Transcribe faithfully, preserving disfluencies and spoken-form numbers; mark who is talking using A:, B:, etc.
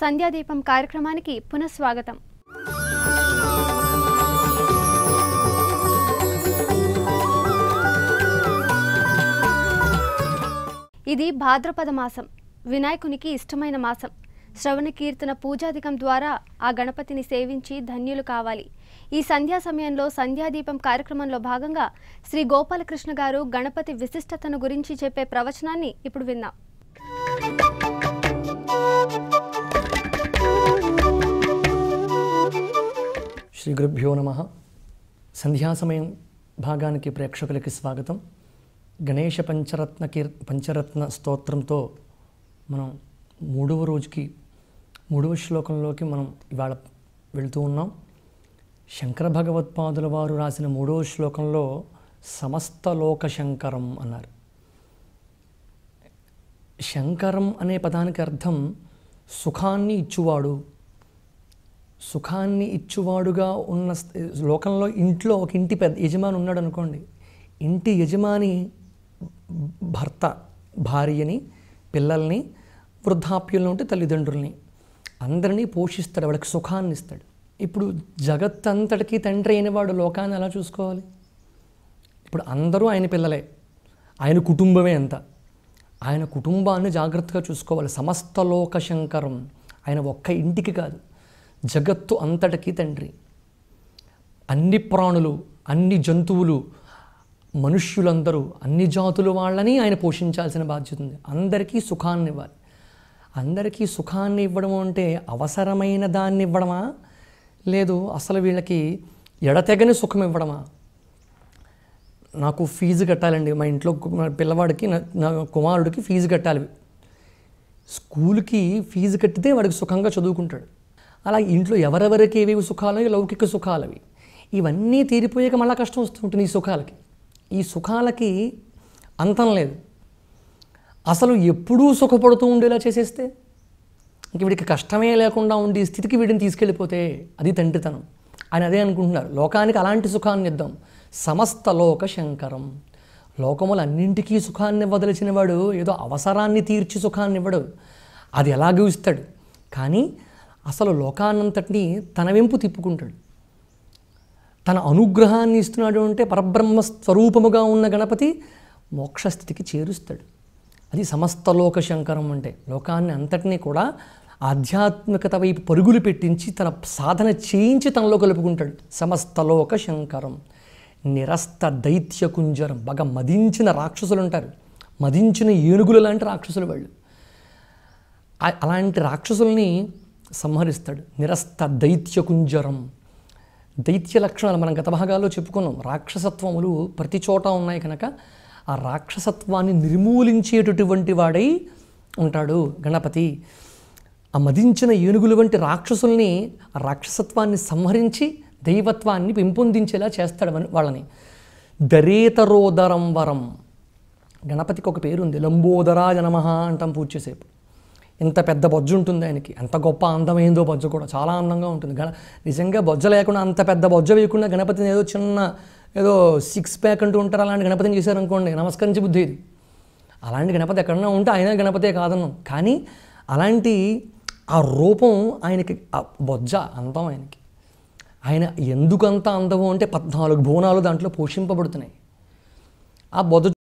A: సంధ్యాదీపం కార్యక్రమానికి పునఃస్వాగతం. ఇది భాద్రపద మాసం, వినాయకునికి ఇష్టమైన మాసం. శ్రవణ కీర్తన పూజాధికం ద్వారా ఆ గణపతిని సేవించి ధన్యులు కావాలి. ఈ సంధ్యా సమయంలో సంధ్యాదీపం కార్యక్రమంలో భాగంగా శ్రీ గోపాలకృష్ణ గారు గణపతి విశిష్టతను గురించి చెప్పే ప్రవచనాన్ని ఇప్పుడు విందాం.
B: శ్రీ గురుభ్యో నమః. సంధ్యా సమయం భాగానికి ప్రేక్షకులకి స్వాగతం. గణేష పంచరత్న కీర్ పంచరత్న స్తోత్రంతో మనం మూడవ రోజుకి మూడవ శ్లోకంలోకి మనం ఇవాళ వెళుతూ ఉన్నాం. శంకర భగవత్పాదుల వారు రాసిన మూడవ శ్లోకంలో సమస్త లోక శంకరం అన్నారు. శంకరం అనే పదానికి అర్థం సుఖాన్ని ఇచ్చువాడు. సుఖాన్ని ఇచ్చువాడుగా ఉన్న లోకంలో ఇంట్లో ఒక ఇంటి పెద్ద యజమాని ఉన్నాడు అనుకోండి. ఇంటి యజమాని భర్త భార్యని, పిల్లల్ని, వృద్ధాప్యంలో ఉంటే తల్లిదండ్రుల్ని అందరినీ పోషిస్తాడు, వాడికి సుఖాన్ని ఇస్తాడు. ఇప్పుడు జగత్తంతటికీ తండ్రి అయిన వాడు లోకాన్ని ఎలా చూసుకోవాలి? ఇప్పుడు అందరూ ఆయన పిల్లలే, ఆయన కుటుంబమే అంత. ఆయన కుటుంబాన్ని జాగ్రత్తగా చూసుకోవాలి. సమస్త లోక శంకరం, ఆయన ఒక్క ఇంటికి కాదు, జగత్తు అంతటికీ తండ్రి. అన్ని ప్రాణులు, అన్ని జంతువులు, మనుష్యులందరూ, అన్ని జాతుల వాళ్ళని ఆయన పోషించాల్సిన బాధ్యత ఉంది. అందరికీ సుఖాన్ని ఇవ్వాలి. అందరికీ సుఖాన్ని ఇవ్వడం అంటే అవసరమైన దాన్ని ఇవ్వడమా, లేదు అసలు వీళ్ళకి ఎడతెగని సుఖం ఇవ్వడమా? నాకు ఫీజు కట్టాలండి, మా ఇంట్లో పిల్లవాడికి, నా కుమారుడికి ఫీజు కట్టాలి. స్కూల్కి ఫీజు కట్టితే వాడికి సుఖంగా చదువుకుంటాడు. అలా ఇంట్లో ఎవరెవరికి ఏవేవి సుఖాలవి, లౌకిక సుఖాలవి, ఇవన్నీ తీరిపోయాక మళ్ళీ కష్టం వస్తుంటుంది ఈ సుఖాలకి. ఈ సుఖాలకి అంతం లేదు. అసలు ఎప్పుడూ సుఖపడుతూ ఉండేలా చేసేస్తే, ఇంక వీడికి కష్టమే లేకుండా ఉండే స్థితికి వీడిని తీసుకెళ్ళిపోతే అది తండ్రితనం. ఆయన అదే అనుకుంటున్నారు, లోకానికి అలాంటి సుఖాన్ని ఇద్దాం. సమస్త లోక శంకరం. లోకములు అన్నింటికీ సుఖాన్ని వదిలిచిన వాడు ఏదో అవసరాన్ని తీర్చి సుఖాన్ని ఇవ్వడు, అది ఎలాగూ ఇస్తాడు. కానీ అసలు లోకాన్నంతటినీ తన వెంపు తిప్పుకుంటాడు. తన అనుగ్రహాన్ని ఇస్తున్నాడు అంటే పరబ్రహ్మ స్వరూపముగా ఉన్న గణపతి మోక్షస్థితికి చేరుస్తాడు. అది సమస్త లోక శంకరం అంటే. లోకాన్ని అంతటినీ కూడా ఆధ్యాత్మికత వైపు పరుగులు పెట్టించి తన సాధన చేయించి తనలో కలుపుకుంటాడు. సమస్త లోక శంకరం. నిరస్త దైత్య కుంజరం. బాగా మదించిన రాక్షసులు ఉంటారు, మదించిన ఏనుగులు లాంటి రాక్షసులు వాళ్ళు. అలాంటి రాక్షసుల్ని సంహరిస్తాడు. నిరస్త దైత్య కుంజరం. దైత్య లక్షణాలు మనం గత భాగాల్లో చెప్పుకున్నాం. రాక్షసత్వములు ప్రతి చోట ఉన్నాయి కనుక ఆ రాక్షసత్వాన్ని నిర్మూలించేటటువంటి వాడై ఉంటాడు గణపతి. ఆ మదించిన ఏనుగులు వంటి రాక్షసుల్ని, ఆ రాక్షసత్వాన్ని సంహరించి దైవత్వాన్ని పెంపొందించేలా చేస్తాడు వాళ్ళని. దరేతరోదరం వరం. గణపతికి ఒక పేరు ఉంది, లంబోదరాయ నమః అంటాం పూజ చేసేపు. ఇంత పెద్ద బొజ్జ ఉంటుంది ఆయనకి. ఎంత గొప్ప అందమైందో బొజ్జ కూడా, చాలా అందంగా ఉంటుంది. గణ నిజంగా బొజ్జ లేకుండా, అంత పెద్ద బొజ్జ వేయకుండా గణపతిని ఏదో చిన్న ఏదో సిక్స్ ప్యాక్ అంటూ ఉంటారు, అలాంటి గణపతిని చేశారనుకోండి, నమస్కరించి బుద్ధి ఇది. అలాంటి గణపతి ఎక్కడన్నా ఉంటే ఆయన గణపతే కాదన్నాం. కానీ అలాంటి ఆ రూపం ఆయనకి, ఆ బొజ్జ అందం ఆయనకి. ఆయన ఎందుకంత అందము అంటే పద్నాలుగు భువనాలు దాంట్లో పోషింపబడుతున్నాయి. ఆ బొజ్జ